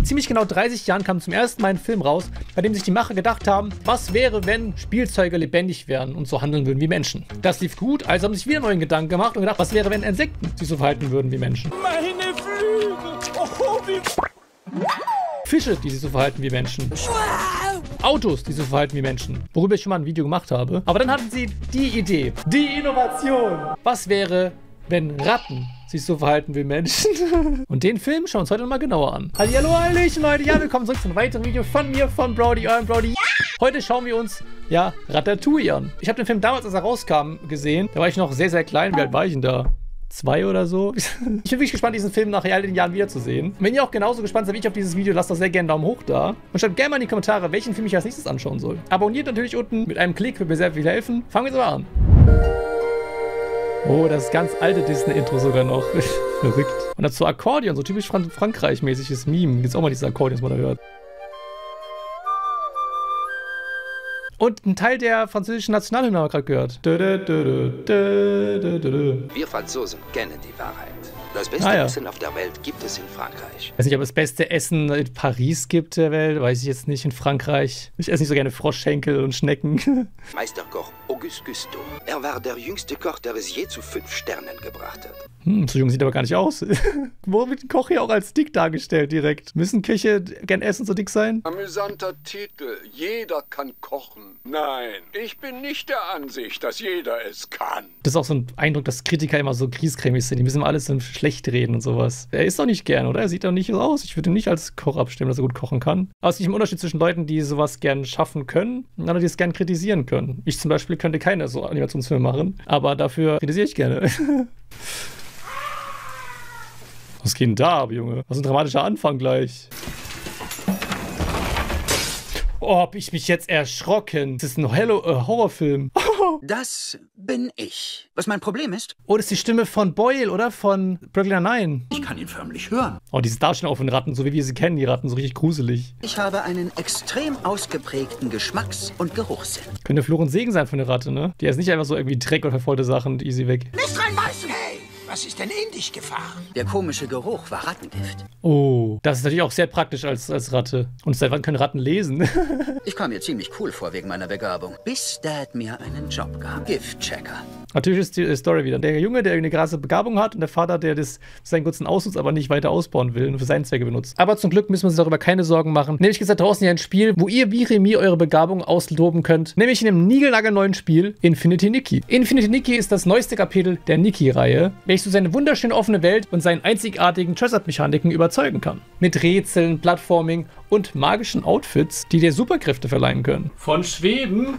Vor ziemlich genau 30 Jahren kam zum ersten Mal ein Film raus, bei dem sich die Macher gedacht haben, was wäre, wenn Spielzeuge lebendig wären und so handeln würden wie Menschen. Das lief gut, also haben sich wieder neuen Gedanken gemacht und gedacht, was wäre, wenn Insekten sich so verhalten würden wie Menschen. Meine Flügel! Oh, wie... Fische, die sich so verhalten wie Menschen. Autos, die so verhalten wie Menschen. Worüber ich schon mal ein Video gemacht habe. Aber dann hatten sie die Idee. Die Innovation. Was wäre, wenn Ratten sich so verhalten wie Menschen? Und den Film schauen wir uns heute mal genauer an. Hallihallo, hallöchen Leute. Ja, willkommen zurück zu einem weiteren Video von mir, von Brody, eurem Brody. Heute schauen wir uns, ja, Ratatouille an. Ich habe den Film damals, als er rauskam, gesehen. Da war ich noch sehr, sehr klein. Wie alt war ich denn da? 2 oder so. Ich bin wirklich gespannt, diesen Film nach all den Jahren wiederzusehen. Wenn ihr auch genauso gespannt seid wie ich auf dieses Video, lasst doch sehr gerne einen Daumen hoch da. Und schreibt gerne mal in die Kommentare, welchen Film ich als nächstes anschauen soll. Abonniert natürlich unten. Mit einem Klick wird mir sehr viel helfen. Fangen wir jetzt mal an. Oh, das ganz alte Disney-Intro sogar noch. Verrückt. Und dazu Akkordeon, so typisch Frankreich-mäßiges Meme. Gibt's auch mal dieses Akkordeon, das man da hört. Und ein Teil der französischen Nationalhymne haben wir gerade gehört. Wir Franzosen kennen die Wahrheit. Das beste Essen auf der Welt gibt es in Frankreich. Ich weiß nicht, ob es das beste Essen in Paris gibt der Welt. Weiß ich jetzt nicht. In Frankreich. Ich esse nicht so gerne Froschschenkel und Schnecken. Meisterkoch Auguste Gusteau. Er war der jüngste Koch, der es je zu 5 Sternen gebracht hat. So jung sieht er aber gar nicht aus. Wo wird ein Koch hier auch als dick dargestellt direkt? Müssen Köche gern essen so dick sein? Amüsanter Titel. Jeder kann kochen. Nein, ich bin nicht der Ansicht, dass jeder es kann. Das ist auch so ein Eindruck, dass Kritiker immer so griesgrämig sind. Die müssen immer alles so schlecht reden und sowas. Er isst doch nicht gern, oder? Er sieht doch nicht so aus. Ich würde ihn nicht als Koch abstimmen, dass er gut kochen kann. Aber es ist nicht ein Unterschied zwischen Leuten, die sowas gern schaffen können und anderen, die es gern kritisieren können. Ich zum Beispiel könnte keine so Animationsfilme machen, aber dafür kritisiere ich gerne. Was geht denn da ab, Junge? Was ist ein dramatischer Anfang gleich. Oh, hab ich mich jetzt erschrocken. Das ist ein Horrorfilm. Das bin ich. Was mein Problem ist? Oh, das ist die Stimme von Boyle, oder? Von Brooklyn Nine. Ich kann ihn förmlich hören. Oh, diese Darstellung von Ratten, so wie wir sie kennen, die Ratten, so richtig gruselig. Ich habe einen extrem ausgeprägten Geschmacks- und Geruchssinn. Könnte Fluch und Segen sein von der Ratte, ne? Die ist nicht einfach so irgendwie Dreck oder verfaulte Sachen und easy weg. Nicht reinbeißen! Hey, was ist denn in dich gefahren? Der komische Geruch war Rattengift. Oh, das ist natürlich auch sehr praktisch als Ratte. Und seit wann können Ratten lesen? Ich kam mir ziemlich cool vor wegen meiner Begabung. Bis Dad mir einen Job gab. Giftchecker. Natürlich ist die Story wieder. Der Junge, der eine krasse Begabung hat und der Vater, der das seinen kurzen ausnutzt, aber nicht weiter ausbauen will und für seinen Zwecke benutzt. Aber zum Glück müssen wir uns darüber keine Sorgen machen. Nämlich gibt es da draußen ja ein Spiel, wo ihr wie Remy eure Begabung ausloben könnt. Nämlich in einem niegelnagelneuen Spiel Infinity Nikki. Infinity Nikki ist das neueste Kapitel der Nikki-Reihe, welches durch seine wunderschöne offene Welt und seinen einzigartigen Dress-Up-Mechaniken überzeugen kann. Mit Rätseln, Plattforming und magischen Outfits, die dir Superkräfte verleihen können. Von Schweben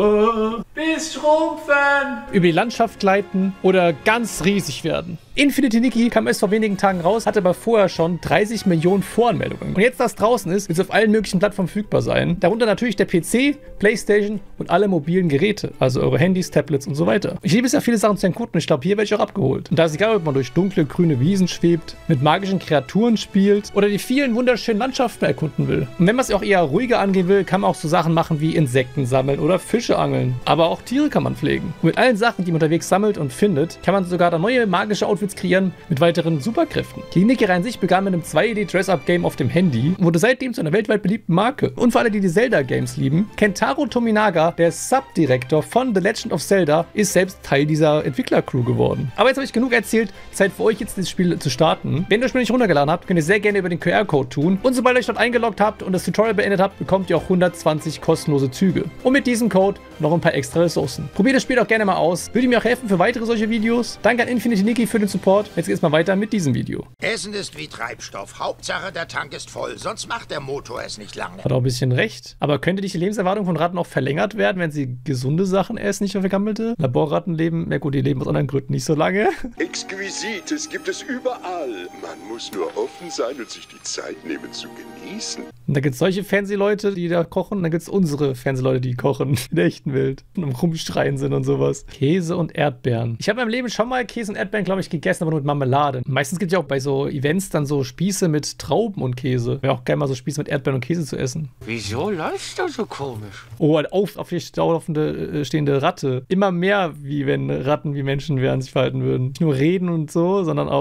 bis Schrumpfen, über die Landschaft gleiten oder ganz riesig werden. Infinity Nikki kam erst vor wenigen Tagen raus, hatte aber vorher schon 30 Millionen Voranmeldungen. Und jetzt, dass draußen ist, wird es auf allen möglichen Plattformen verfügbar sein. Darunter natürlich der PC, Playstation und alle mobilen Geräte, also eure Handys, Tablets und so weiter. Ich liebe es ja, viele Sachen zu erkunden und ich glaube, hier werde ich auch abgeholt. Und da ist egal, ob man durch dunkle, grüne Wiesen schwebt, mit magischen Kreaturen spielt oder die vielen wunderschönen Landschaften erkunden will. Und wenn man es auch eher ruhiger angehen will, kann man auch so Sachen machen wie Insekten sammeln oder Fische angeln. Aber auch Tiere kann man pflegen. Und mit allen Sachen, die man unterwegs sammelt und findet, kann man sogar dann neue magische Outfits kreieren mit weiteren Superkräften. Die Nikki-Reihe an sich begann mit einem 2D-Dress-Up-Game auf dem Handy und wurde seitdem zu einer weltweit beliebten Marke. Und für alle, die Zelda-Games lieben, Kentaro Tominaga, der Subdirektor von The Legend of Zelda, ist selbst Teil dieser Entwickler-Crew geworden. Aber jetzt habe ich genug erzählt. Zeit für euch jetzt, das Spiel zu starten. Wenn ihr das Spiel nicht runtergeladen habt, könnt ihr sehr gerne über den QR-Code tun. Und sobald ihr euch dort eingeloggt habt und das Tutorial beendet habt, bekommt ihr auch 120 kostenlose Züge. Und mit diesem Code noch ein paar extra Ressourcen. Probiert das Spiel auch gerne mal aus. Würde mir auch helfen für weitere solche Videos. Danke an Infinity Nikki für den Support. Jetzt geht's mal weiter mit diesem Video. Essen ist wie Treibstoff. Hauptsache, der Tank ist voll. Sonst macht der Motor es nicht lange. Hat auch ein bisschen recht. Aber könnte die Lebenserwartung von Ratten auch verlängert werden, wenn sie gesunde Sachen essen, nicht nur vergammelte? Laborratten leben, ja gut, die leben aus anderen Gründen nicht so lange. Exquisites gibt es überall. Man muss nur offen sein und sich die Zeit nehmen zu genießen. Und da gibt es solche Fernsehleute, die da kochen. Und dann gibt es unsere Fernsehleute, die kochen in der echten Welt. Und am Rumschreien sind und sowas. Käse und Erdbeeren. Ich habe in meinem Leben schon mal Käse und Erdbeeren, glaube ich, gegessen, aber nur mit Marmelade. Meistens gibt es ja auch bei so Events dann so Spieße mit Trauben und Käse. Wäre auch gerne mal so Spieße mit Erdbeeren und Käse zu essen. Wieso läuft das so komisch? Oh, eine auf die stehende Ratte. Immer mehr, wie wenn Ratten wie Menschen wären, sich verhalten würden. Nicht nur reden und so, sondern auch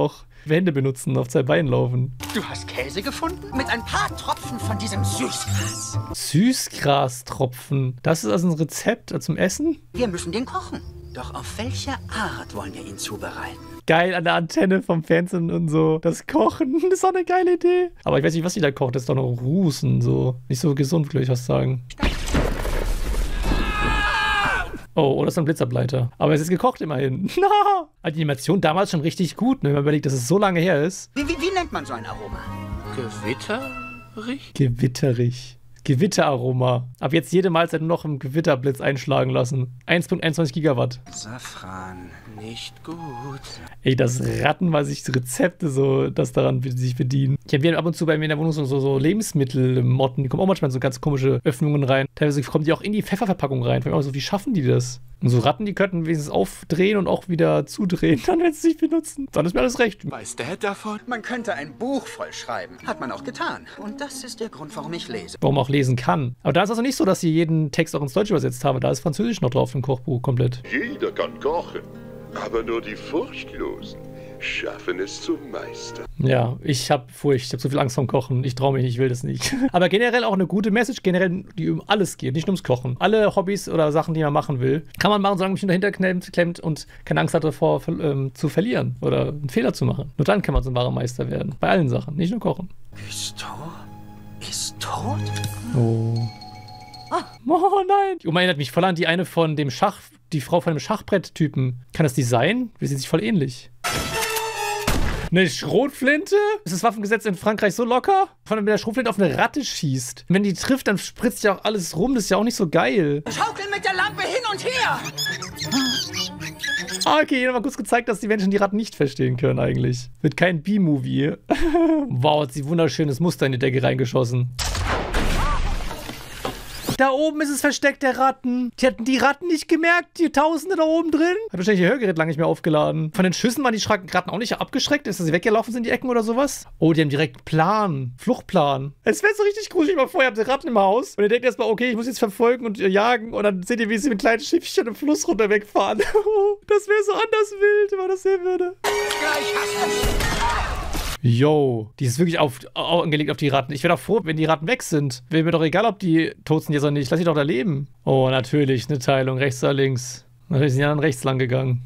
Hände benutzen, auf 2 Beinen laufen. Du hast Käse gefunden? Mit ein paar Tropfen von diesem Süßgras. Süßgrastropfen. Das ist also ein Rezept zum Essen? Wir müssen den kochen. Doch auf welche Art wollen wir ihn zubereiten? Geil, an der Antenne vom Fernsehen und so. Das Kochen, das ist doch eine geile Idee. Aber ich weiß nicht, was die da kocht. Das ist doch noch Rußen, so. Nicht so gesund, würde ich was sagen. Oh, das ist ein Blitzableiter. Aber es ist gekocht immerhin. Die Animation damals schon richtig gut, ne? Wenn man überlegt, dass es so lange her ist. Wie nennt man so ein Aroma? Gewitterig? Gewitterig. Gewitteraroma. Ab jetzt jede Mahlzeit nur noch im Gewitterblitz einschlagen lassen. 1,21 Gigawatt. Safran, nicht gut. Ey, das Ratten, weil sich Rezepte so, das daran sich bedienen. Ich habe ab und zu bei mir in der Wohnung so Lebensmittelmotten, die kommen auch manchmal in so ganz komische Öffnungen rein. Teilweise kommen die auch in die Pfefferverpackung rein. Ich frage mich auch so, wie schaffen die das? Und so Ratten, die könnten wenigstens aufdrehen und auch wieder zudrehen, dann wenn sie sich benutzen. Dann ist mir alles recht. Weiß Dad davon? Man könnte ein Buch vollschreiben. Hat man auch getan. Und das ist der Grund, warum ich lese. Warum auch lesen kann. Aber da ist also nicht so, dass sie jeden Text auch ins Deutsche übersetzt haben. Da ist Französisch noch drauf im Kochbuch komplett. Jeder kann kochen, aber nur die Furchtlosen schaffen es zum Meister. Ja, ich habe Furcht. Ich habe so viel Angst vorm Kochen. Ich traue mich nicht, ich will das nicht. Aber generell auch eine gute Message, generell, die um alles geht, nicht nur ums Kochen. Alle Hobbys oder Sachen, die man machen will, kann man machen, solange man sich dahinter klemmt und keine Angst hat davor zu verlieren oder einen Fehler zu machen. Nur dann kann man so ein wahrer Meister werden. Bei allen Sachen, nicht nur Kochen. Gusteau ist tot? Oh. Oh nein. Die Oma erinnert mich voll an die eine von dem die Frau von dem Schachbrett-Typen. Kann das die sein? Wir sehen sich voll ähnlich. Eine Schrotflinte? Ist das Waffengesetz in Frankreich so locker? Von der Schrotflinte auf eine Ratte schießt. Wenn die trifft, dann spritzt ja auch alles rum. Das ist ja auch nicht so geil. Schaukeln mit der Lampe hin und her! Okay, hier nochmal kurz gezeigt, dass die Menschen die Ratten nicht verstehen können eigentlich. Wird kein B-Movie. Wow, hat sie wunderschönes Muster in die Decke reingeschossen. Da oben ist es versteckt, der Ratten. Die hatten die Ratten nicht gemerkt, die Tausende da oben drin. Hat wahrscheinlich ihr Hörgerät lange nicht mehr aufgeladen. Von den Schüssen waren die Ratten auch nicht abgeschreckt. Ist, dass sie weggelaufen sind, die Ecken oder sowas? Oh, die haben direkt Plan. Fluchtplan. Es wäre so richtig gruselig. Mal vorher habt ihr Ratten im Haus. Und ihr denkt erstmal, okay, ich muss jetzt verfolgen und jagen. Und dann seht ihr, wie sie mit kleinen Schiffchen im Fluss runter wegfahren. Das wäre so anders wild, wenn man das sehen würde. Gleich hast du. Yo, die ist wirklich angelegt auf die Ratten. Ich wäre doch froh, wenn die Ratten weg sind. Wäre mir doch egal, ob die tot sind jetzt oder nicht. Lass sie doch da leben. Oh, natürlich, eine Teilung, rechts oder links. Natürlich sind die anderen rechts lang gegangen.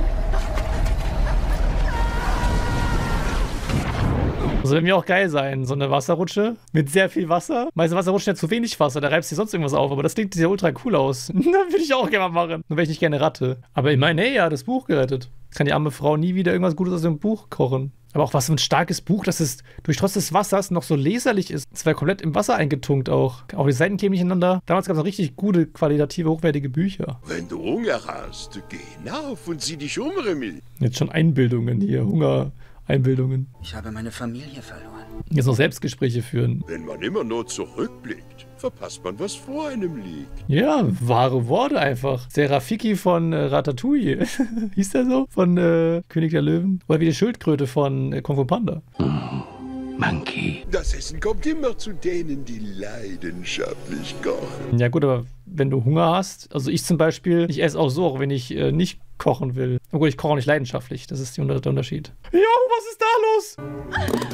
Das würde mir auch geil sein, so eine Wasserrutsche mit sehr viel Wasser. Meistens Wasserrutschen hat zu wenig Wasser, da reibst du sonst irgendwas auf, aber das klingt ja ultra cool aus. Das würde ich auch gerne mal machen. Nur wäre ich nicht gerne Ratte. Aber ich meine, hey, ja, das Buch gerettet. Kann die arme Frau nie wieder irgendwas Gutes aus dem Buch kochen. Aber auch was für ein starkes Buch, dass es trotz des Wassers noch so leserlich ist. Es wäre komplett im Wasser eingetunkt auch. Auch die Seiten kämen nicht ineinander. Damals gab es noch richtig gute, qualitative, hochwertige Bücher. Wenn du Hunger hast, geh hinauf und sieh dich um, Remy. Jetzt schon Einbildungen hier, Hunger-Einbildungen. Ich habe meine Familie verloren. Jetzt noch Selbstgespräche führen. Wenn man immer nur zurückblickt, verpasst man, was vor einem liegt. Ja, wahre Worte einfach. Der Rafiki von Ratatouille. Hieß der so? Von König der Löwen? Oder wie die Schildkröte von Kung Fu Panda. Monkey. Das Essen kommt immer zu denen, die leidenschaftlich kochen. Ja gut, aber wenn du Hunger hast, also ich zum Beispiel, ich esse auch so, auch wenn ich nicht kochen will. Obwohl, ich koche auch nicht leidenschaftlich. Das ist der Unterschied. Jo, was ist da los?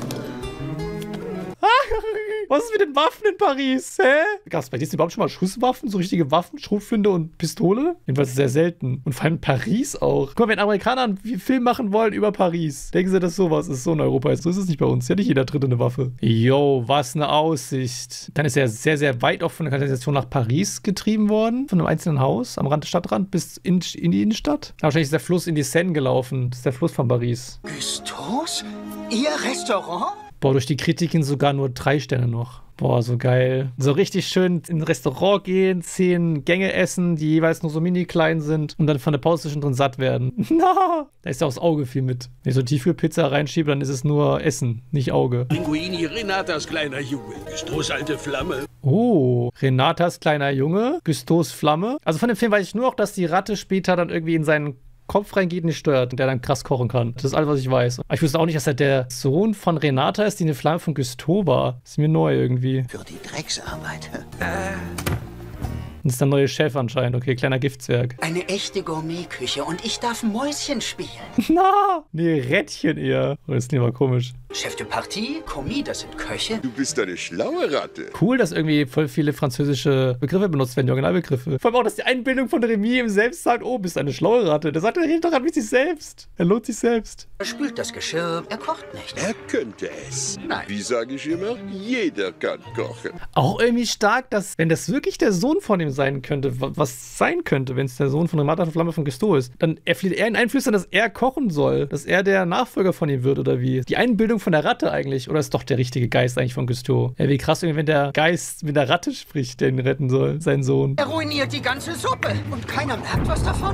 Was ist mit den Waffen in Paris? Hä? Gab es bei dir überhaupt schon mal Schusswaffen? So richtige Waffen? Schrotflinte und Pistole? Jedenfalls sehr selten. Und vor allem Paris auch. Guck mal, wenn Amerikaner einen Film machen wollen über Paris, denken sie, dass sowas ist. So in Europa ist. So ist es nicht bei uns. Ja, nicht jeder Dritte eine Waffe. Jo, was eine Aussicht. Dann ist er sehr, sehr weit auch von der Kanalisation nach Paris getrieben worden. Von einem einzelnen Haus am Stadtrand bis in die Innenstadt. Aber wahrscheinlich ist der Fluss in die Seine gelaufen. Das ist der Fluss von Paris. Gusteau's? Ihr Restaurant? Boah, durch die Kritiken sogar nur 3 Sterne noch. Boah, so geil. So richtig schön in ein Restaurant gehen, 10 Gänge essen, die jeweils nur so mini klein sind und dann von der Pause zwischendrin satt werden. Da ist ja auch das Auge viel mit. Wenn ich so Tiefkühlpizza reinschiebe, dann ist es nur Essen, nicht Auge. Linguini, Renatas kleiner Junge, Gusteau's alte Flamme. Oh, Renatas kleiner Junge, Gusteau's Flamme. Also von dem Film weiß ich nur noch, dass die Ratte später dann irgendwie in seinen Kopf reingeht und nicht steuert und der dann krass kochen kann. Das ist alles, was ich weiß. Aber ich wusste auch nicht, dass er der Sohn von Renata ist, die eine Flamme von Gusteau war. Das ist mir neu irgendwie. Für die Drecksarbeit. Das ist der neue Chef anscheinend. Okay, kleiner Giftzwerg. Eine echte Gourmetküche und ich darf Mäuschen spielen. Na, nee, Rädchen eher. Oh, das ist nicht mal komisch. Chef de Partie, Commis, das sind Köche. Du bist eine schlaue Ratte. Cool, dass irgendwie voll viele französische Begriffe benutzt werden, die Originalbegriffe. Vor allem auch, dass die Einbildung von Remy ihm selbst sagt, oh, bist eine schlaue Ratte. Der sagt, er redet doch an mit sich selbst. Er lohnt sich selbst. Er spült das Geschirr, er kocht nicht. Er könnte es. Nein. Wie sage ich immer, jeder kann kochen. Auch irgendwie stark, dass, wenn das wirklich der Sohn von ihm sein könnte, was sein könnte, wenn es der Sohn von Renata von Flamme von Gusteau ist, dann flieht er ihn einflüstern, dass er kochen soll, dass er der Nachfolger von ihm wird oder wie. Die Einbildung von der Ratte eigentlich, oder ist doch der richtige Geist eigentlich von Gusteau? Ja, wie krass, wenn der Geist mit der Ratte spricht, der ihn retten soll, sein Sohn. Er ruiniert die ganze Suppe und keiner merkt was davon.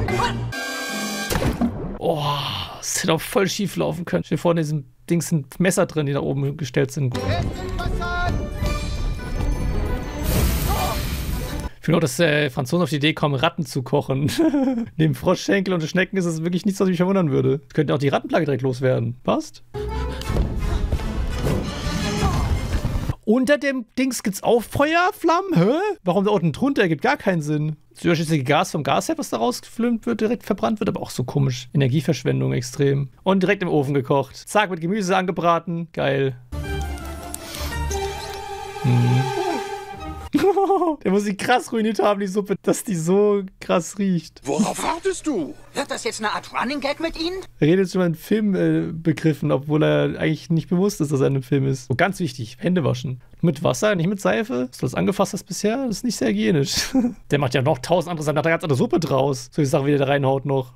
Oh, das hätte auch voll schief laufen können. Hier vorne in diesem Ding sind Messer drin, die da oben gestellt sind. Ich finde auch, dass Franzosen auf die Idee kommen, Ratten zu kochen. Neben Froschschenkel und Schnecken ist es wirklich nichts, was mich verwundern würde. Könnte auch die Rattenplage direkt loswerden. Passt? Unter dem Dings gibt's auch Feuerflammen? Hä? Warum da unten drunter? Ergibt gar keinen Sinn. Das überschüssige Gas vom Gasherd, was da rausgefilmt wird, direkt verbrannt wird, aber auch so komisch. Energieverschwendung extrem. Und direkt im Ofen gekocht. Zack, mit Gemüse angebraten. Geil. Der muss sich krass ruiniert haben, die Suppe, dass die so krass riecht. Worauf wartest du? Wird das jetzt eine Art Running Gag mit Ihnen? Er redet schon mal in Filmbegriffen, obwohl er eigentlich nicht bewusst ist, dass er in einem Film ist. Und ganz wichtig, Hände waschen. Mit Wasser, nicht mit Seife. Dass du das angefasst hast bisher, das ist nicht sehr hygienisch. Der macht ja noch 1000 andere Sachen, da hat er ganz andere Suppe draus. So die Sache, wie der da reinhaut noch.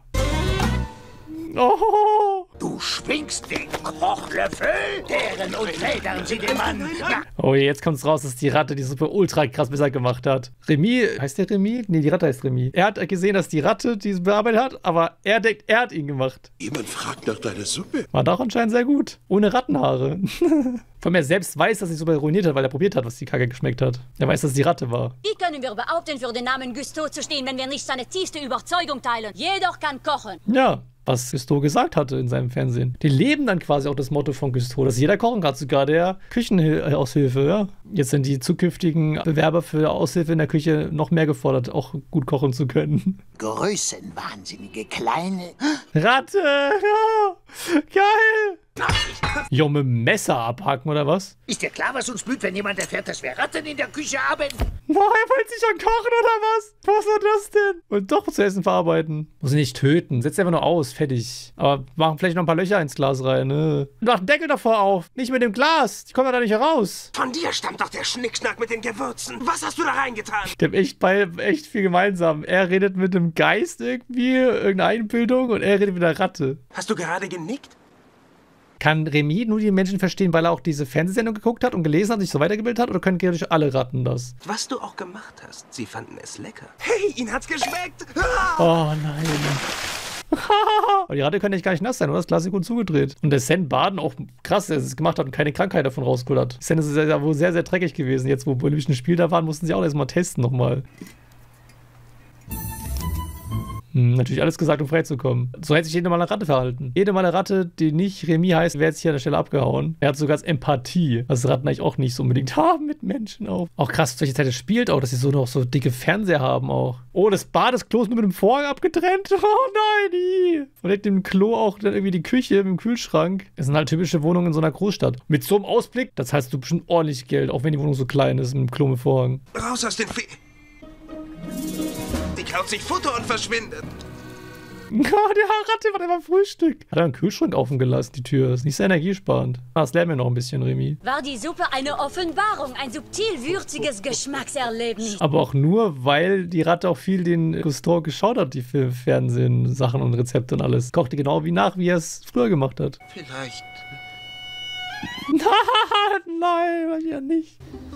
Oh! Du schwingst den Kochlöffel, deren und Feldern sie dem Mann. Oh, jetzt kommt's raus, dass die Ratte die Suppe ultra krass besser gemacht hat. Remy, heißt der Remy? Nee, die Ratte heißt Remy. Er hat gesehen, dass die Ratte diese bearbeitet hat, aber er denkt, er hat ihn gemacht. Jemand fragt nach deiner Suppe. War doch anscheinend sehr gut. Ohne Rattenhaare. Vor allem er selbst weiß, dass die Suppe ruiniert hat, weil er probiert hat, was die Kacke geschmeckt hat. Er weiß, dass es die Ratte war. Wie können wir behaupten, für den Namen Gusteau zu stehen, wenn wir nicht seine tiefste Überzeugung teilen? Jeder kann kochen. Ja. Was Gusteau gesagt hatte in seinem Fernsehen. Die leben dann quasi auch das Motto von Gusteau, dass jeder kochen kann, sogar der Küchenaushilfe, ja. Jetzt sind die zukünftigen Bewerber für Aushilfe in der Küche noch mehr gefordert, auch gut kochen zu können. Größenwahnsinnige kleine Ratte! Ja! Geil! Jo, mit dem Messer abhaken, oder was? Ist dir klar, was uns blüht, wenn jemand erfährt, dass wir Ratten in der Küche haben? Boah, er wollte sich schon kochen, oder was? Was war das denn? Und doch zu essen verarbeiten. Muss ihn nicht töten. Setzt einfach nur aus. Fertig. Aber machen vielleicht noch ein paar Löcher ins Glas rein, ne? Mach den Deckel davor auf. Nicht mit dem Glas. Die kommen ja da nicht heraus. Von dir stammt doch der Schnickschnack mit den Gewürzen. Was hast du da reingetan? Die haben echt viel gemeinsam. Er redet mit dem Geist irgendwie, irgendeine Einbildung, und er redet mit der Ratte. Hast du gerade genickt? Kann Remy nur die Menschen verstehen, weil er auch diese Fernsehsendung geguckt hat und gelesen hat und sich so weitergebildet hat? Oder können theoretisch alle Ratten das? Was du auch gemacht hast, sie fanden es lecker. Hey, ihnen hat's geschmeckt! Oh nein. Aber die Ratte können echt gar nicht nass sein, oder? Das Glas ist gut zugedreht. Und der Sen Baden auch krass, dass er es gemacht hat und keine Krankheit davon rausgeholt hat. Sen ist ja wohl sehr, sehr dreckig gewesen. Jetzt, wo Olympischen Spiele da waren, mussten sie auch erstmal testen nochmal. Natürlich alles gesagt, um freizukommen. So hätte sich jede Mal eine Ratte verhalten. Jede Mal eine Ratte, die nicht Remy heißt, wäre jetzt hier an der Stelle abgehauen. Er hat sogar Empathie, was Ratten eigentlich auch nicht so unbedingt haben mit Menschen auch. Auch krass, zu welcher Zeit es spielt auch, dass sie so noch so dicke Fernseher haben auch. Oh, das Bad des Klos nur mit dem Vorhang abgetrennt. Oh nein, und direkt im Klo auch dann irgendwie die Küche mit dem Kühlschrank. Das sind halt typische Wohnungen in so einer Großstadt. Mit so einem Ausblick, das heißt du bestimmt ordentlich Geld, auch wenn die Wohnung so klein ist, mit dem Klo mit Vorhang. Raus aus den Die klaut sich Futter und verschwindet. Oh, der Ratte war einfach Frühstück. Hat er einen Kühlschrank offen gelassen, die Tür. Ist nicht sehr energiesparend. Das lernen wir noch ein bisschen, Remy. War die Suppe eine Offenbarung, ein subtil würziges Geschmackserlebnis. Aber auch nur, weil die Ratte auch viel den Gusteau geschaut hat, die für Fernsehen, Sachen und Rezepte und alles. Kochte genau wie nach, wie er es früher gemacht hat. Vielleicht. Nein, war ja nicht.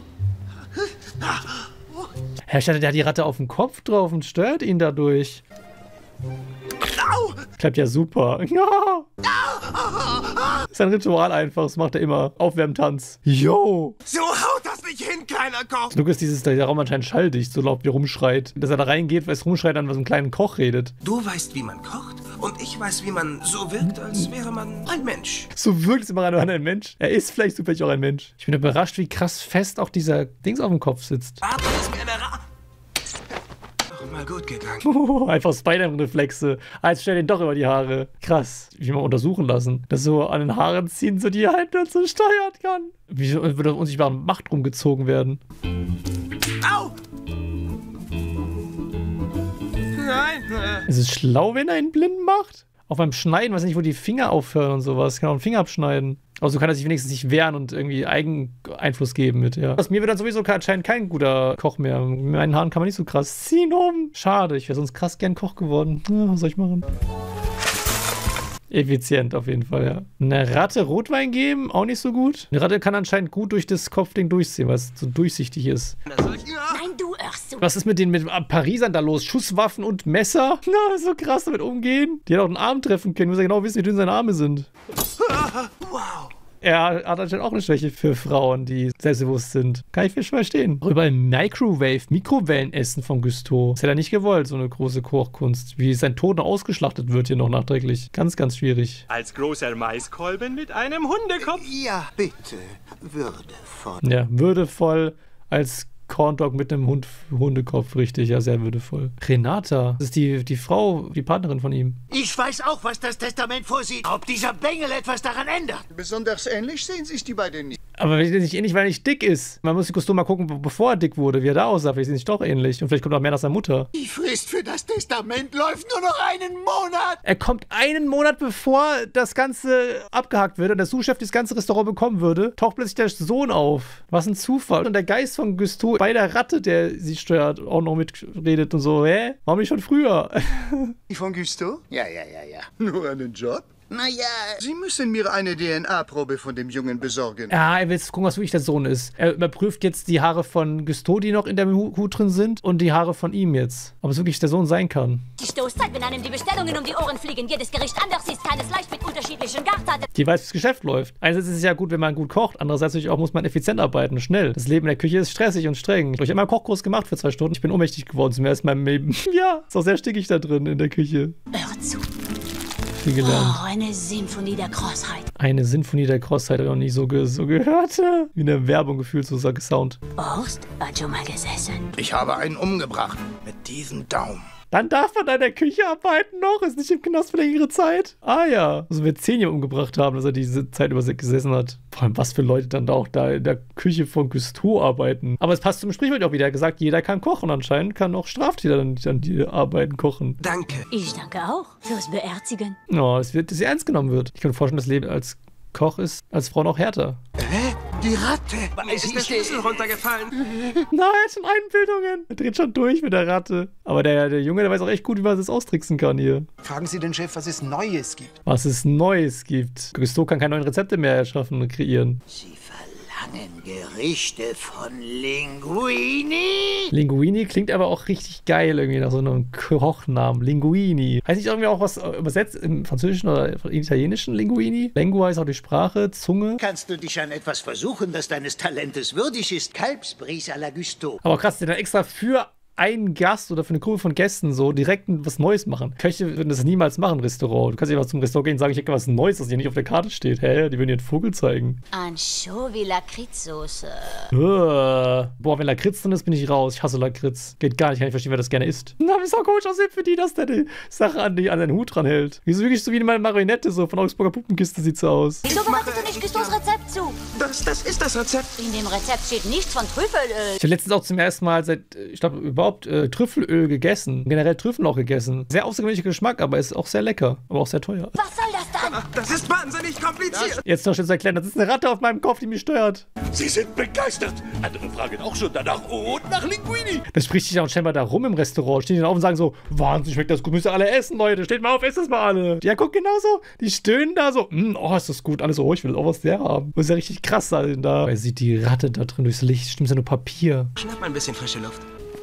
Herr Stadt, der hat die Ratte auf dem Kopf drauf und stört ihn dadurch. Klappt ja super. Ja. Ist ein Ritual einfach, das macht er immer. Aufwärmtanz. Yo. So haut das nicht hin, kleiner Koch. Zum Glück ist der Raum anscheinend schalldicht, so laut wie er rumschreit. Dass er da reingeht, weil es rumschreit, an was einem kleinen Koch redet. Du weißt, wie man kocht und ich weiß, wie man so wirkt, als wäre man ein Mensch. So wirkt es immer an ein Mensch. Er ist vielleicht zufällig auch ein Mensch. Ich bin überrascht, wie krass fest auch dieser Dings auf dem Kopf sitzt. Warte, ist mir eine mal gut gegangen. Einfach Spider-Man-Reflexe. Als stell den doch über die Haare. Krass. Wie mal untersuchen lassen. Das so an den Haaren ziehen, so die er halt nur so steuern kann. Wie würde unsichtbare Macht rumgezogen werden. Au! Nein. Ist es schlau, wenn er ihn blind macht? Auch beim Schneiden, weiß nicht, wo die Finger aufhören und sowas. Kann auch einen Finger abschneiden. Aber so kann er sich wenigstens nicht wehren und irgendwie Eigeneinfluss geben mit, ja. Aus mir wird dann sowieso anscheinend kein guter Koch mehr. Mit meinen Haaren kann man nicht so krass ziehen um. Schade, ich wäre sonst krass gern Koch geworden. Ja, was soll ich machen? Effizient auf jeden Fall, ja. Eine Ratte Rotwein geben, auch nicht so gut. Eine Ratte kann anscheinend gut durch das Kopfding durchsehen, weil es so durchsichtig ist. Nein, du irrst so. Was ist mit den Parisern da los? Schusswaffen und Messer? Na, so krass damit umgehen. Die hat auch einen Arm treffen können. Muss ja genau wissen, wie dünn seine Arme sind. Wow. Er hat anscheinend auch eine Schwäche für Frauen, die selbstbewusst sind. Kann ich viel verstehen. Auch überall Mikrowellen-Essen von Gusteau. Das hätte er nicht gewollt, so eine große Kochkunst. Wie sein Tod noch ausgeschlachtet wird hier noch nachträglich. Ganz, ganz schwierig. Als großer Maiskolben mit einem Hundekopf. Ja, bitte. Würdevoll. Ja, würdevoll als Corndog mit einem Hundekopf, richtig, ja, sehr würdevoll. Renata, das ist die Frau, die Partnerin von ihm. Ich weiß auch, was das Testament vorsieht. Ob dieser Bengel etwas daran ändert. Besonders ähnlich sehen sich die beiden nicht. Aber nicht ähnlich, weil er nicht dick ist. Man muss Gusteau mal gucken, bevor er dick wurde, wie er da aussah. Vielleicht sind sie doch ähnlich. Und vielleicht kommt auch mehr nach seiner Mutter. Die Frist für das Testament läuft nur noch einen Monat. Er kommt einen Monat, bevor das Ganze abgehakt wird und der Sous-Chef das ganze Restaurant bekommen würde, taucht plötzlich der Sohn auf. Was ein Zufall. Und der Geist von Gusteau bei der Ratte, der sie steuert, auch noch mitredet und so. Hä? Warum nicht schon früher? Die von Gusteau? Ja. Nur einen Job? Naja. Sie müssen mir eine DNA-Probe von dem Jungen besorgen. Ja, er will jetzt gucken, was wirklich der Sohn ist. Er überprüft jetzt die Haare von Gusteau, die noch in der Hut drin sind, und die Haare von ihm jetzt. Ob es wirklich der Sohn sein kann. Die Stoßzeit, wenn einem die Bestellungen um die Ohren fliegen, jedes Gericht anders ist, keines leicht mit unterschiedlichen Gartaten. Die weiß, wie das Geschäft läuft. Einerseits ist es ja gut, wenn man gut kocht, andererseits natürlich auch muss man effizient arbeiten, schnell. Das Leben in der Küche ist stressig und streng. Ich habe immer einen Kochkurs gemacht für 2 Stunden. Ich bin ohnmächtig geworden zum ersten Mal in meinem Leben. Ja, ist auch sehr stickig da drin in der Küche. Hör zu. Viel gelernt. Oh, eine Symphonie der Crossheit. Eine Sinfonie der Crossheit habe ich noch nie so gehört. Wie in der Werbung gefühlt, so Sound. Horst hat schon mal gesessen. Ich habe einen umgebracht. Mit diesem Daumen. Dann darf man da in der Küche arbeiten noch? Ist nicht im Knast für längere Zeit? Ah ja. Also wir 10 Jahre umgebracht haben, dass er diese Zeit über gesessen hat. Vor allem, was für Leute dann da auch da in der Küche von Gusteau arbeiten. Aber es passt zum Sprichwort auch wieder. Er hat gesagt, jeder kann kochen. Anscheinend kann auch Straftäter dann die arbeiten, kochen. Danke. Ich danke auch fürs Beherzigen. Ja, es wird sehr ernst genommen wird. Ich kann mir vorstellen, das Leben als Koch ist als Frau noch härter. Die Ratte. Ist der Schlüssel runtergefallen? Nein, schon Einbildungen. Er dreht schon durch mit der Ratte. Aber der Junge, der weiß auch echt gut, wie man das austricksen kann hier. Fragen Sie den Chef, was es Neues gibt. Was es Neues gibt. Gusteau kann keine neuen Rezepte mehr erschaffen und kreieren. Sie verlangen Gerichte von Linguini. Linguini klingt aber auch richtig geil irgendwie nach so einem Kochnamen. Linguini. Heißt nicht irgendwie auch was übersetzt im Französischen oder im Italienischen Linguini? Lingua ist auch die Sprache, Zunge. Kannst du dich an etwas versuchen, das deines Talentes würdig ist? Kalbsbries à la Gusteau. Aber krass, der dann extra für einen Gast oder für eine Gruppe von Gästen so direkt was Neues machen. Köche würden das niemals machen, Restaurant. Du kannst ja mal zum Restaurant gehen und sagen, ich hätte was Neues, das hier nicht auf der Karte steht. Hä? Die würden dir einen Vogel zeigen. Anchovy-Lakritzsoße. Boah, wenn Lakritz drin ist, bin ich raus. Ich hasse Lakritz. Geht gar nicht, kann ich verstehen, wer das gerne isst. Na, wie soll komisch aussehen für die, dass der die Sache an seinen Hut dran hält. Die ist wirklich so wie eine Marionette, so von Augsburger Puppenkiste sieht so aus. Wieso bereitest du nicht Gusteaus Rezept zu? Das ist das Rezept. In dem Rezept steht nichts von Trüffelöl. Ich habe letztens auch zum ersten Mal seit, ich glaube, überhaupt Trüffelöl gegessen. Generell Trüffel auch gegessen. Sehr außergewöhnlicher Geschmack, aber ist auch sehr lecker. Aber auch sehr teuer. Was soll das dann? Das ist wahnsinnig kompliziert. Jetzt noch schnell zu erklären, das ist eine Ratte auf meinem Kopf, die mich steuert. Sie sind begeistert. Andere fragen auch schon danach und nach Linguini. Das spricht sich auch scheinbar da rum im Restaurant. Stehen dann auf und sagen so, Wahnsinn, schmeckt das gut, müsst ihr alle essen, Leute. Steht mal auf, esst das mal alle. Ja, guck, genauso. Die stöhnen da so, oh, ist das gut. Alle so, oh, ich will auch was der haben. Das ist ja richtig krass da. Er sieht die Ratte da drin durchs Licht. Stimmt, ist ja nur Papier. Schnapp mal ein bisschen frische Luft.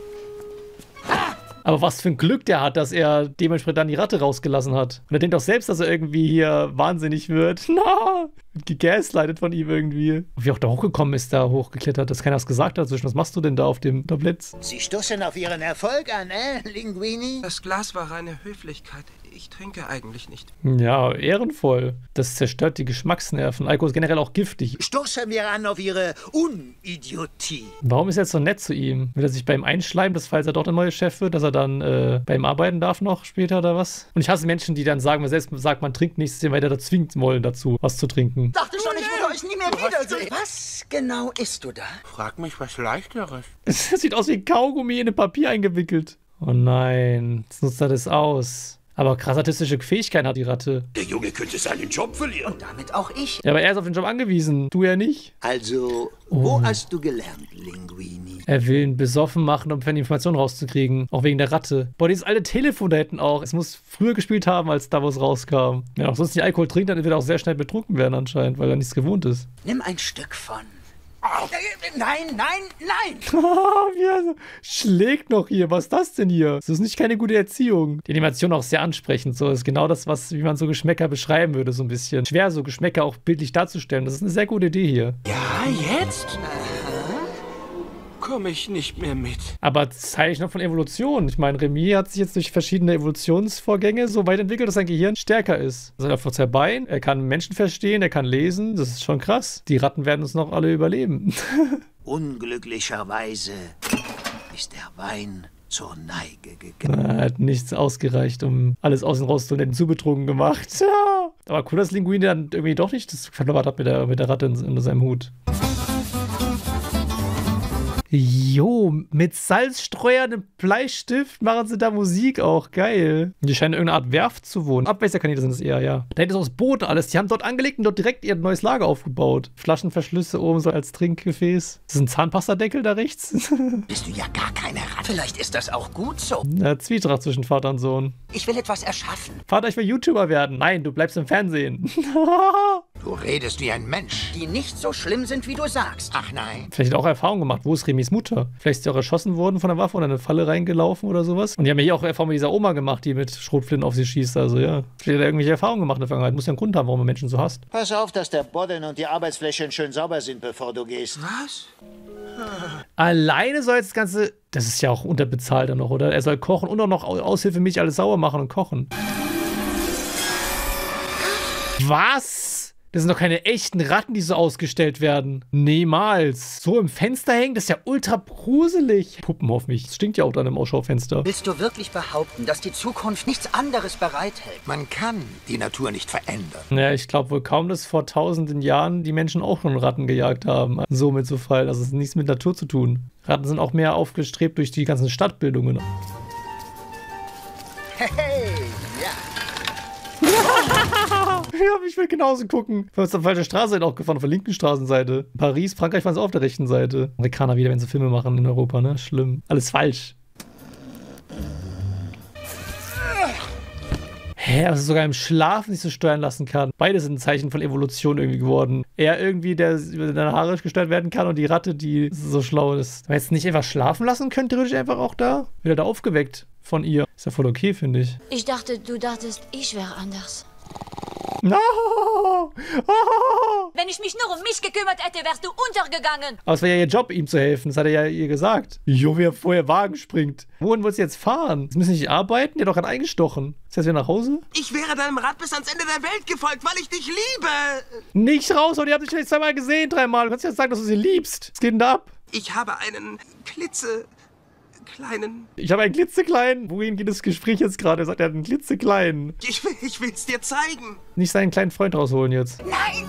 Aber was für ein Glück der hat, dass er dementsprechend dann die Ratte rausgelassen hat. Und er denkt auch selbst, dass er irgendwie hier wahnsinnig wird. Na, gegaslightet von ihm irgendwie. Wie auch da hochgekommen ist, da hochgeklettert, dass keiner was gesagt hat. Was machst du denn da auf dem Tablett? Sie stoßen auf Ihren Erfolg an, Linguini? Das Glas war reine Höflichkeit. Ich trinke eigentlich nicht. Ja, ehrenvoll. Das zerstört die Geschmacksnerven. Alkohol ist generell auch giftig. Stoßen wir an auf Ihre Unidiotie. Warum ist er jetzt so nett zu ihm? Will er sich bei ihm einschleimen, dass falls er dort der neue Chef wird, dass er dann bei ihm arbeiten darf noch später oder was? Und ich hasse Menschen, die dann sagen, man selbst sagt, man trinkt nichts, den weiter da zwingt wollen dazu, was zu trinken. Dachte schon, ich würde euch nie mehr wiedersehen. Was genau isst du da? Frag mich was Leichteres. Es sieht aus wie ein Kaugummi in ein Papier eingewickelt. Oh nein, jetzt nutzt er das aus. Aber krass artistische Fähigkeiten hat die Ratte. Der Junge könnte seinen Job verlieren. Und damit auch ich. Ja, aber er ist auf den Job angewiesen. Du ja nicht. Also, wo hast du gelernt, Linguini? Er will ihn besoffen machen, um die Informationen rauszukriegen. Auch wegen der Ratte. Boah, dieses alte Telefon da hinten auch. Es muss früher gespielt haben, als da, wo es rauskam. Wenn er auch sonst nicht Alkohol trinkt, dann wird er auch sehr schnell betrunken werden anscheinend, weil er nichts gewohnt ist. Nimm ein Stück von. Nein, nein, nein! Wie er schlägt noch hier. Was ist das denn hier? Das ist nicht keine gute Erziehung. Die Animation auch sehr ansprechend. So, das ist genau das, wie man so Geschmäcker beschreiben würde, so ein bisschen. Schwer, so Geschmäcker auch bildlich darzustellen. Das ist eine sehr gute Idee hier. Ja, jetzt? Komme ich nicht mehr mit. Aber das zeige ich noch von Evolution. Ich meine, Remy hat sich jetzt durch verschiedene Evolutionsvorgänge so weit entwickelt, dass sein Gehirn stärker ist. Also er hat zwei Beine, er kann Menschen verstehen, er kann lesen. Das ist schon krass. Die Ratten werden uns noch alle überleben. Unglücklicherweise ist der Wein zur Neige gegangen. Er hat nichts ausgereicht, um alles aus und raus zu den Zubetrunken gemacht. Ja. Aber cool, dass Linguini dann irgendwie doch nicht das verloren hat mit der Ratte in seinem Hut. Jo, mit Salzstreuer, einem Bleistift machen sie da Musik auch. Geil. Die scheinen in irgendeiner Art Werft zu wohnen. Abwässerkanäle sind es eher, ja. Da hinten ist aus Boden alles. Die haben dort angelegt und dort direkt ihr neues Lager aufgebaut. Flaschenverschlüsse oben so als Trinkgefäß. Das ist ein Zahnpastadeckel da rechts. Bist du ja gar keine Ratte. Vielleicht ist das auch gut so. Ja, Zwietracht zwischen Vater und Sohn. Ich will etwas erschaffen. Vater, ich will YouTuber werden. Nein, du bleibst im Fernsehen. Du redest wie ein Mensch. Die nicht so schlimm sind, wie du sagst. Ach nein. Vielleicht hat er auch Erfahrung gemacht. Wo ist Remys Mutter? Vielleicht ist sie auch erschossen worden von der Waffe oder in eine Falle reingelaufen oder sowas. Und die haben ja hier auch Erfahrung mit dieser Oma gemacht, die mit Schrotflinten auf sie schießt. Also ja. Vielleicht hat er irgendwelche Erfahrungen gemacht in der Vergangenheit. Muss ja einen Grund haben, warum man Menschen so hasst. Pass auf, dass der Boden und die Arbeitsflächen schön sauber sind, bevor du gehst. Was? Alleine soll jetzt das Ganze... Das ist ja auch unterbezahlt dann noch, oder? Er soll kochen und auch noch aushilfemäßig alles sauber machen und kochen. Was? Das sind doch keine echten Ratten, die so ausgestellt werden. Niemals. So im Fenster hängen, das ist ja ultra gruselig. Puppen auf mich. Das stinkt ja auch dann im Ausschaufenster. Willst du wirklich behaupten, dass die Zukunft nichts anderes bereithält? Man kann die Natur nicht verändern. Naja, ich glaube wohl kaum, dass vor tausenden Jahren die Menschen auch schon Ratten gejagt haben. So mitzufallen. Das ist nichts mit Natur zu tun. Ratten sind auch mehr aufgestrebt durch die ganzen Stadtbildungen. Hey, ja. Ja, ich will genauso gucken. Wir sind auf der falschen Straße auch gefahren, auf der linken Straßenseite. Paris, Frankreich waren sie auf der rechten Seite. Amerikaner wieder, wenn sie Filme machen in Europa, ne? Schlimm. Alles falsch. Hä, dass er sogar im Schlaf nicht so steuern lassen kann. Beide sind ein Zeichen von Evolution irgendwie geworden. Er irgendwie, der über seine Haare gesteuert werden kann und die Ratte, die so schlau ist. Wenn er jetzt nicht einfach schlafen lassen könnte, theoretisch einfach auch da. Wird er da aufgeweckt von ihr. Ist ja voll okay, finde ich. Ich dachte, du dachtest, ich wäre anders. No! Wenn ich mich nur um mich gekümmert hätte, wärst du untergegangen. Aber es war ja ihr Job, ihm zu helfen. Das hat er ja ihr gesagt. Jo, wie er vorher Wagen springt. Wohin willst du jetzt fahren? Jetzt müssen nicht arbeiten? Die hat doch gerade eingestochen. Ist jetzt wieder nach Hause? Ich wäre deinem Rat bis ans Ende der Welt gefolgt, weil ich dich liebe. Nicht raus, und ihr habt dich vielleicht zweimal gesehen, 3 Mal. Du kannst ja sagen, dass du sie liebst. Was geht denn da ab? Ich habe einen klitzekleinen... Ich habe einen klitzekleinen. Wohin geht das Gespräch jetzt gerade? Er sagt, er hat einen klitzekleinen. Ich will's dir zeigen. Nicht seinen kleinen Freund rausholen jetzt. Nein!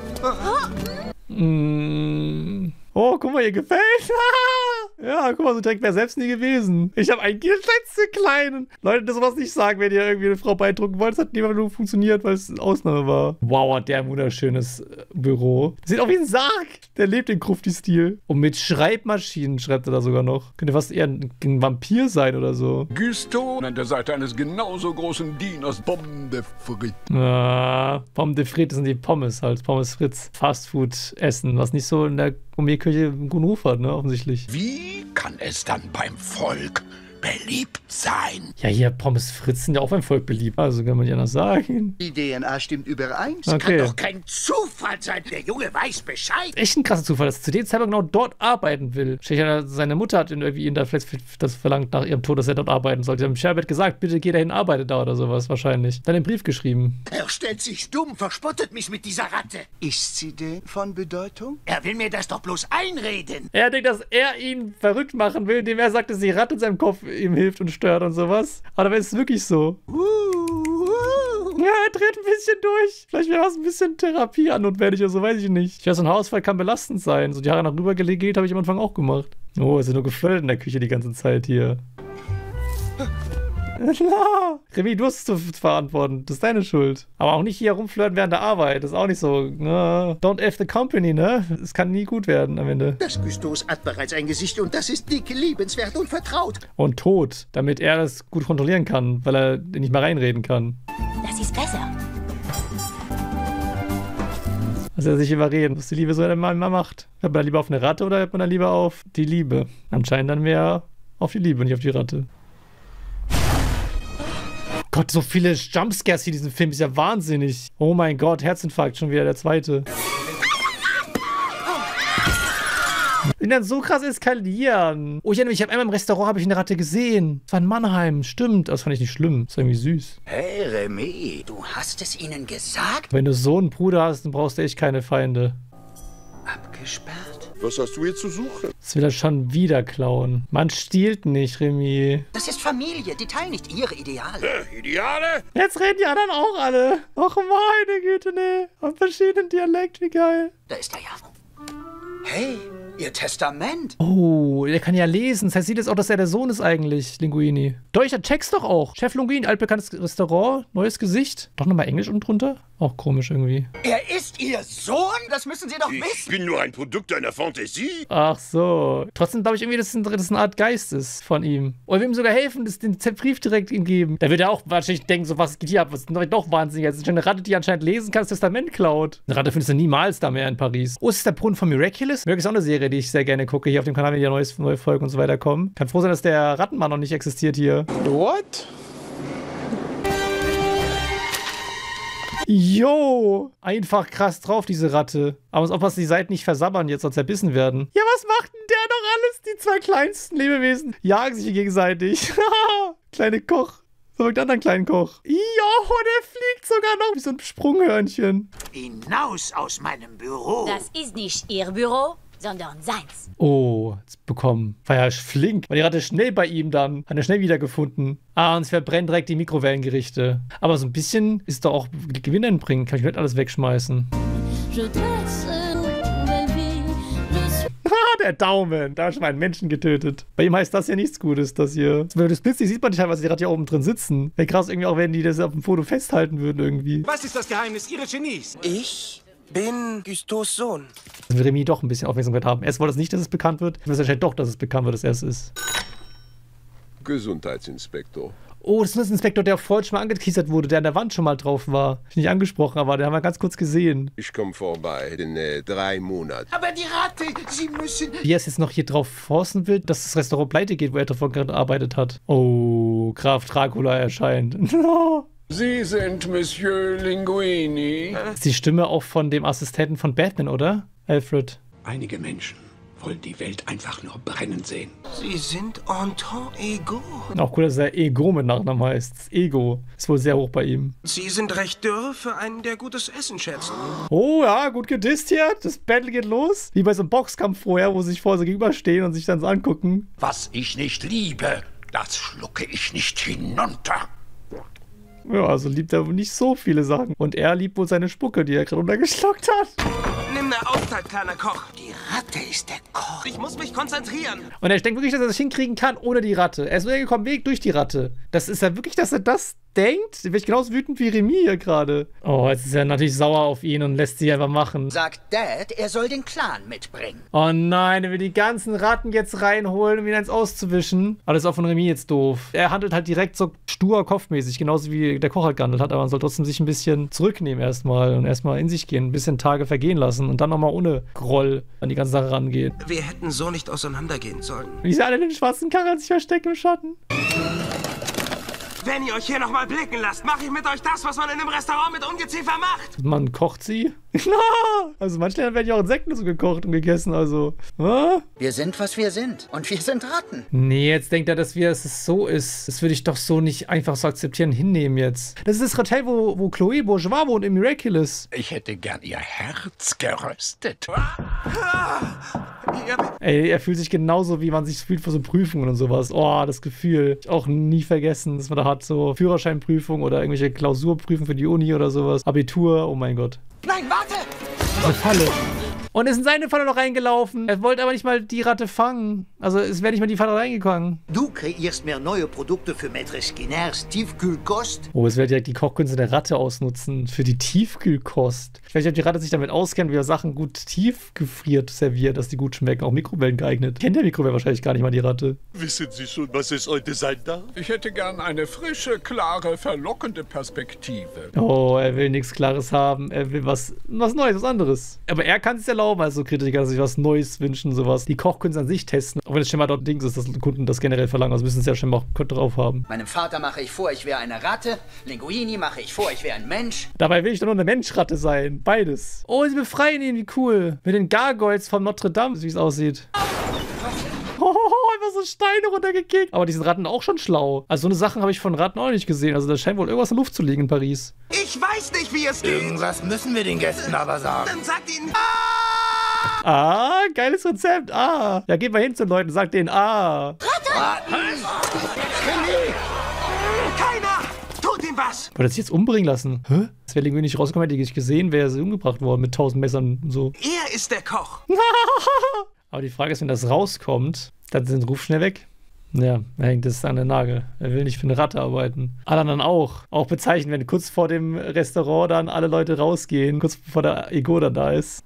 Oh, guck mal, ihr gefällt. Ja, guck mal, so direkt wäre selbst nie gewesen. Ich habe einen klitzekleinen. Leute, das sowas nicht sagen, wenn ihr irgendwie eine Frau beeindrucken wollt. Das hat niemand nur funktioniert, weil es eine Ausnahme war. Wow, hat der ein wunderschönes Büro. Sieht auch wie ein Sarg. Der lebt in Krufti-Stil. Und mit Schreibmaschinen schreibt er da sogar noch. Könnte fast eher ein Vampir sein oder so. Gusto an der Seite eines genauso großen Dieners Pommes de Frites. Pommes de Frites sind die Pommes halt. Pommes Fritz. Fastfood-Essen, was nicht so in der Gourmetküche einen guten Ruf hat, ne, offensichtlich. Wie kann es dann beim Volk beliebt sein. Ja, hier Pommes Fritz sind ja auch beim Volk beliebt. Also kann man ja noch sagen. Die DNA stimmt überein. Es kann doch kein Zufall sein. Der Junge weiß Bescheid. Echt ein krasser Zufall, dass er zu dem Zeitpunkt genau dort arbeiten will. Seine Mutter hat ihn da vielleicht das verlangt nach ihrem Tod, dass er dort arbeiten sollte. Sie haben Sherbet gesagt, bitte geh dahin, arbeite da oder sowas wahrscheinlich. Dann den Brief geschrieben. Er stellt sich dumm, verspottet mich mit dieser Ratte. Ist sie denn von Bedeutung? Er will mir das doch bloß einreden. Er denkt, dass er ihn verrückt machen will, indem er sagt, dass die Ratte in seinem Kopf ihm hilft und stört und sowas. Aber dabei ist es wirklich so. Ja, er dreht ein bisschen durch. Vielleicht wäre das ein bisschen Therapie notwendig oder so, weiß ich nicht. Ich weiß, so ein Haarausfall kann belastend sein. So die Haare nach rüber gelegt habe ich am Anfang auch gemacht. Oh, es ist nur geflirtet in der Küche die ganze Zeit hier. Remy, du hast es zu verantworten. Das ist deine Schuld. Aber auch nicht hier rumflirten während der Arbeit. Das ist auch nicht so. Don't F the company, ne? Es kann nie gut werden am Ende. Das Gustos hat bereits ein Gesicht und das ist dick, liebenswert und vertraut. Und tot, damit er das gut kontrollieren kann, weil er nicht mehr reinreden kann. Das ist besser. Also er sich überreden, was die Liebe so immer macht. Hört man da lieber auf eine Ratte oder hört man da lieber auf die Liebe? Anscheinend dann mehr auf die Liebe, nicht auf die Ratte. Gott, so viele Jumpscares hier in diesem Film, ist ja wahnsinnig. Oh mein Gott, Herzinfarkt, schon wieder der zweite. Und dann so krass eskalieren. Oh, ich habe einmal im Restaurant eine Ratte gesehen. Das war in Mannheim, stimmt. Das fand ich nicht schlimm. Das war irgendwie süß. Hey, Remy, du hast es ihnen gesagt? Wenn du so einen Bruder hast, dann brauchst du echt keine Feinde. Abgesperrt? Was hast du hier zu suchen? Das will er schon wieder klauen. Man stiehlt nicht, Remy. Das ist Familie, die teilen nicht ihre Ideale. Ideale? Jetzt reden die anderen auch alle. Och meine Güte, ne. Auf verschiedenen Dialekt, wie geil. Da ist er ja. Hey, ihr Testament. Oh, der kann ja lesen. Das heißt, sieht jetzt auch, dass er der Sohn ist eigentlich, Linguini. Doch, ich check's doch auch. Chef Linguini, altbekanntes Restaurant, neues Gesicht. Doch nochmal Englisch unten drunter? Auch komisch irgendwie. Er ist Ihr Sohn? Das müssen Sie doch wissen. Ich bin nur ein Produkt deiner Fantasie. Ach so. Trotzdem glaube ich irgendwie, dass das eine Art Geist ist von ihm. Oder wir ihm sogar helfen, den Brief direkt ihm geben. Da wird er auch wahrscheinlich denken, so was geht hier ab? Was ist doch wahnsinnig. Das ist schon eine Ratte, die anscheinend lesen kann, das Testament klaut. Eine Ratte findest du niemals da mehr in Paris. Oh, ist das der Brunnen von Miraculous? Miraculous ist auch eine Serie, die ich sehr gerne gucke. Hier auf dem Kanal, wenn ja neue Folgen und so weiter kommen. Kann froh sein, dass der Rattenmann noch nicht existiert hier. What? Jo, einfach krass drauf, diese Ratte. Aber muss aufpassen, die Seiten nicht versabbern jetzt, sonst zerbissen werden. Ja, was macht denn der doch alles? Die zwei kleinsten Lebewesen jagen sich hier gegenseitig. Kleine Koch. So mit anderen kleinen Koch. Jo, der fliegt sogar noch wie so ein Sprunghörnchen. Hinaus aus meinem Büro. Das ist nicht Ihr Büro, sondern seins. Oh, jetzt bekommen. War ja flink. War die Ratte schnell bei ihm dann. Hat er schnell wiedergefunden. Ah, und es verbrennt direkt die Mikrowellengerichte. Aber so ein bisschen ist doch auch Gewinn entbringen. Kann ich nicht alles wegschmeißen. Der Daumen. Da hat schon mal einen Menschen getötet. Bei ihm heißt das ja nichts Gutes, das hier. Wenn das Blitz sieht man nicht teilweise, die Ratte hier oben drin sitzen. Wäre krass irgendwie auch, wenn die das auf dem Foto festhalten würden irgendwie. Was ist das Geheimnis Ihres Genies? Ich bin Gustos Sohn. Dann will Remy doch ein bisschen Aufmerksamkeit haben. Erst wollte es nicht, dass es bekannt wird. Es erscheint doch, dass es bekannt wird, dass er es ist. Gesundheitsinspektor. Oh, das ist ein Inspektor, der vorhin schon mal angeteasert wurde, der an der Wand schon mal drauf war. Ich nicht angesprochen, aber den haben wir ganz kurz gesehen. Ich komme vorbei in 3 Monaten. Aber die Ratte, Sie müssen... Wie er es jetzt noch hier drauf forcen will, dass das Restaurant pleite geht, wo er davon gearbeitet hat. Oh, Graf Dracula erscheint. Sie sind Monsieur Linguini. Ist die Stimme auch von dem Assistenten von Batman, oder? Alfred. Einige Menschen wollen die Welt einfach nur brennen sehen. Sie sind Anton Ego. Auch cool, dass er Ego mit Nachnamen heißt. Das Ego ist wohl sehr hoch bei ihm. Sie sind recht dürr für einen, der gutes Essen schätzt. Oh ja, gut gedisst hier. Das Battle geht los. Wie bei so einem Boxkampf vorher, wo sie sich vorher so gegenüberstehen und sich dann so angucken. Was ich nicht liebe, das schlucke ich nicht hinunter. Ja, also liebt er wohl nicht so viele Sachen. Und er liebt wohl seine Spucke, die er gerade runtergeschluckt hat. Nimm eine Auszeit, kleiner Koch. Die Ratte ist der Koch. Ich muss mich konzentrieren. Und er denkt wirklich, dass er das hinkriegen kann ohne die Ratte. Er ist nur gekommen, Weg durch die Ratte. Das ist ja wirklich, dass er das denkt. Da bin ich genauso wütend wie Remy hier gerade. Oh, jetzt ist er natürlich sauer auf ihn und lässt sie einfach machen. Sagt Dad, er soll den Clan mitbringen. Oh nein, er will die ganzen Ratten jetzt reinholen, um ihn eins auszuwischen. Aber das ist auch von Remy jetzt doof. Er handelt halt direkt so stur kopfmäßig, genauso wie der Koch halt gehandelt hat. Aber man soll trotzdem sich ein bisschen zurücknehmen erstmal und erstmal in sich gehen, ein bisschen Tage vergehen lassen und dann nochmal ohne Groll an die ganze Sache rangehen. Wir hätten so nicht auseinandergehen sollen. Wie sie alle in den schwarzen Karren sich verstecken im Schatten. Wenn ihr euch hier nochmal blicken lasst, mache ich mit euch das, was man in einem Restaurant mit Ungeziefer macht. Man kocht sie. Also manchmal werden ja auch Insekten so gekocht und gegessen, also. Wir sind, was wir sind. Und wir sind Ratten. Nee, jetzt denkt er, dass es so ist. Das würde ich doch so nicht einfach so akzeptieren, hinnehmen jetzt. Das ist das Hotel, wo Chloé Bourgeois wohnt im Miraculous. Ich hätte gern ihr Herz geröstet. Ey, er fühlt sich genauso, wie man sich fühlt vor so Prüfungen und sowas. Oh, das Gefühl. Auch nie vergessen, dass man da hat so Führerscheinprüfung oder irgendwelche Klausurprüfungen für die Uni oder sowas. Abitur, oh mein Gott. Nein, warte! Eine Falle. Und ist in seine Falle noch reingelaufen. Er wollte aber nicht mal die Ratte fangen. Also es wäre nicht mal die Falle reingegangen. Du kreierst mehr neue Produkte für Maître Skinners Tiefkühlkost. Oh, es wird direkt die Kochkünste der Ratte ausnutzen für die Tiefkühlkost. Ich weiß nicht, ob die Ratte sich damit auskennt, wie er Sachen gut tiefgefriert serviert, dass die gut schmecken. Auch Mikrowellen geeignet. Kennt der Mikrowellen wahrscheinlich gar nicht mal die Ratte. Wissen Sie schon, was es heute sein darf? Ich hätte gern eine frische, klare, verlockende Perspektive. Oh, er will nichts Klares haben. Er will was Neues, was anderes. Aber er kann es erlauben, also Kritiker, dass sich was Neues wünschen, sowas. Die Kochkünste an sich testen. Auch wenn es schon mal dort Dings ist, dass Kunden das generell verlangen. Also müssen sie ja schon mal drauf haben. Meinem Vater mache ich vor, ich wäre eine Ratte. Linguini mache ich vor, ich wäre ein Mensch. Dabei will ich doch nur eine Menschratte sein. Beides. Oh, sie befreien ihn, wie cool. Mit den Gargoyles von Notre Dame, wie es aussieht. Oh, einfach so Steine runtergekickt. Aber die sind Ratten auch schon schlau. Also so eine Sachen habe ich von Ratten auch nicht gesehen. Also da scheint wohl irgendwas in der Luft zu liegen in Paris. Ich weiß nicht, wie es geht. Irgendwas müssen wir den Gästen aber sagen. Dann sagt ihnen... Ah, geiles Rezept. Ah. Ja, geht mal hin zu den Leuten und sagt denen Keiner! Tut ihm was! Wollte er sich jetzt umbringen lassen? Hä? Das wäre irgendwie nicht rausgekommen, hätte ich nicht gesehen, wäre sie umgebracht worden mit 1000 Messern und so. Er ist der Koch. Aber die Frage ist, wenn das rauskommt, dann sind Ruf schnell weg. Ja, er hängt das an der Nagel. Er will nicht für eine Ratte arbeiten. Alle anderen auch. Auch bezeichnen, wenn kurz vor dem Restaurant dann alle Leute rausgehen, kurz bevor der Ego dann da ist.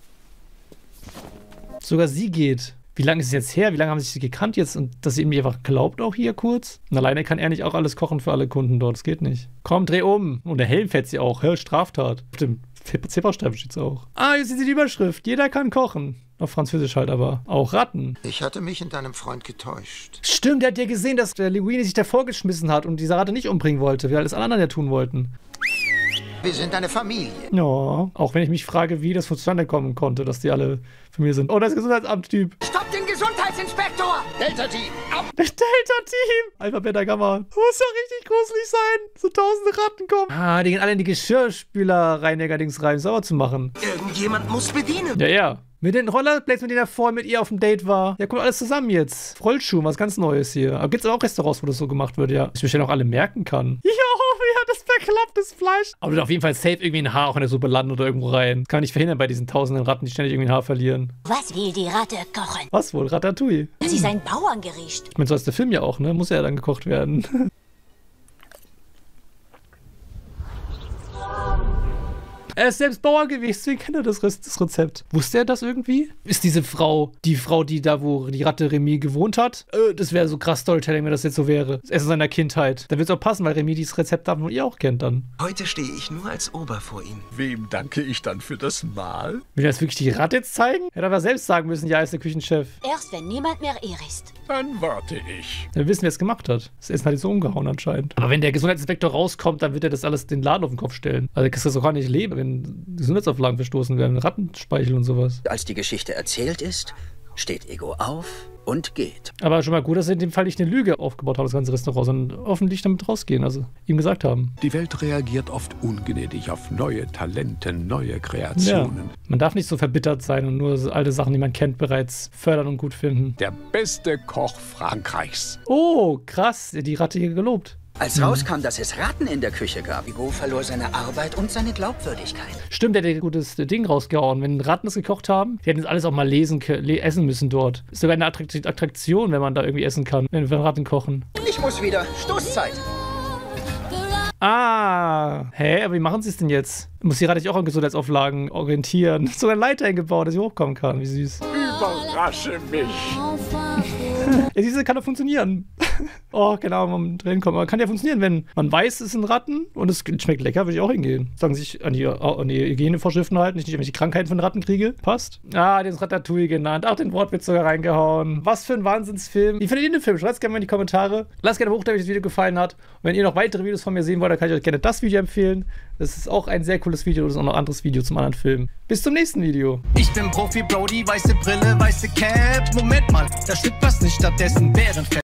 Sogar sie geht. Wie lange ist es jetzt her? Wie lange haben sie sich gekannt jetzt? Und dass sie ihm einfach glaubt auch hier kurz? Und alleine kann er nicht auch alles kochen für alle Kunden dort. Das geht nicht. Komm, dreh um. Und der Helm fährt sie auch. Hä? Straftat. Auf dem Zebrastreifen steht es auch. Ah, jetzt sieht sie die Überschrift. Jeder kann kochen. Auf Französisch halt aber. Auch Ratten. Ich hatte mich in deinem Freund getäuscht. Stimmt, der hat ja gesehen, dass der Linguini sich davor geschmissen hat und diese Ratte nicht umbringen wollte, wie alles alle anderen ja tun wollten. Wir sind eine Familie. Ja, auch wenn ich mich frage, wie das zustande kommen konnte, dass die alle Familie sind. Oh, das Gesundheitsamt-Typ. Stopp den Gesundheitsinspektor! Delta-Team, ab! Delta-Team! Alpha, Beta, Gamma. Muss doch richtig gruselig sein. So 1000 Ratten kommen. Ah, die gehen alle in die Geschirrspüler-Reiniger-Dings rein, sauber zu machen. Irgendjemand muss bedienen. Ja, ja. Mit den Rollerblades, mit denen er vorher mit ihr auf dem Date war. Ja, kommt alles zusammen jetzt. Rollschuh, was ganz Neues hier. Aber gibt's auch Restaurants, wo das so gemacht wird, ja. Ich mich ja noch alle merken kann. Ja, das verklapptes Fleisch. Aber auf jeden Fall safe irgendwie ein Haar auch in der Suppe landen oder irgendwo rein. Das kann man nicht verhindern bei diesen tausenden Ratten, die ständig irgendwie ein Haar verlieren. Was will die Ratte kochen? Was wohl? Ratatouille. Sie ist ein Bauerngericht. Ich meine, so ist der Film ja auch, ne? Muss ja dann gekocht werden. Er ist selbst Bauer gewesen, deswegen kennt er das Rezept. Wusste er das irgendwie? Ist diese Frau, die da, wo die Ratte Remy gewohnt hat? Das wäre so krass Storytelling, wenn das jetzt so wäre. Das Essen seiner Kindheit. Dann wird es auch passen, weil Remy dieses Rezept davon ihr auch kennt dann. Heute stehe ich nur als Ober vor ihm. Wem danke ich dann für das Mahl? Will er jetzt wirklich die Ratte jetzt zeigen? Hätte aber selbst sagen müssen, ja, er ist der Küchenchef. Erst wenn niemand mehr ihr ist. Dann warte ich. Dann wissen, wer es gemacht hat. Das Essen hat ihn so umgehauen anscheinend. Aber wenn der Gesundheitsinspektor rauskommt, dann wird er das alles den Laden auf den Kopf stellen. Also das kann doch gar nicht leben, wenn Gesundheitsauflagen verstoßen werden, Rattenspeichel und sowas. Als die Geschichte erzählt ist, steht Ego auf und geht. Aber schon mal gut, dass sie in dem Fall nicht eine Lüge aufgebaut haben, das ganze Restaurant, sondern offentlich damit rausgehen, also ihm gesagt haben. Die Welt reagiert oft ungnädig auf neue Talente, neue Kreationen. Ja. Man darf nicht so verbittert sein und nur alte Sachen, die man kennt, bereits fördern und gut finden. Der beste Koch Frankreichs. Oh, krass, die Ratte hier gelobt. Als rauskam, dass es Ratten in der Küche gab, Ego verlor seine Arbeit und seine Glaubwürdigkeit. Stimmt, der hat ein gutes Ding rausgehauen. Wenn Ratten das gekocht haben, die hätten das alles auch mal essen müssen dort. Ist sogar eine Attraktion, wenn man da irgendwie essen kann, wenn Ratten kochen. Ich muss wieder. Stoßzeit. Ah, hä, aber wie machen sie es denn jetzt? Muss die Ratte sich auch an Gesundheitsauflagen orientieren. Sogar eine Leiter eingebaut, dass sie hochkommen kann. Wie süß. Überrasche mich. Ja, diese kann doch funktionieren. Oh, genau, man drin kommt. Man kann ja funktionieren, wenn man weiß, es sind Ratten und es schmeckt lecker, würde ich auch hingehen. Sagen sich an die Hygienevorschriften halten, nicht irgendwelche Krankheiten von Ratten kriege. Passt. Ah, den Ratatouille genannt. Auch den Wortwitz sogar reingehauen. Was für ein Wahnsinnsfilm. Wie findet ihr den Film? Schreibt es gerne mal in die Kommentare. Lasst gerne hoch, wenn euch das Video gefallen hat. Und wenn ihr noch weitere Videos von mir sehen wollt, dann kann ich euch gerne das Video empfehlen. Das ist auch ein sehr cooles Video. Das ist auch noch ein anderes Video zum anderen Film. Bis zum nächsten Video. Ich bin Profi, Brody, weiße Brille, weiße Cap. Moment mal, da stimmt was nicht, stattdessen Bärenfett.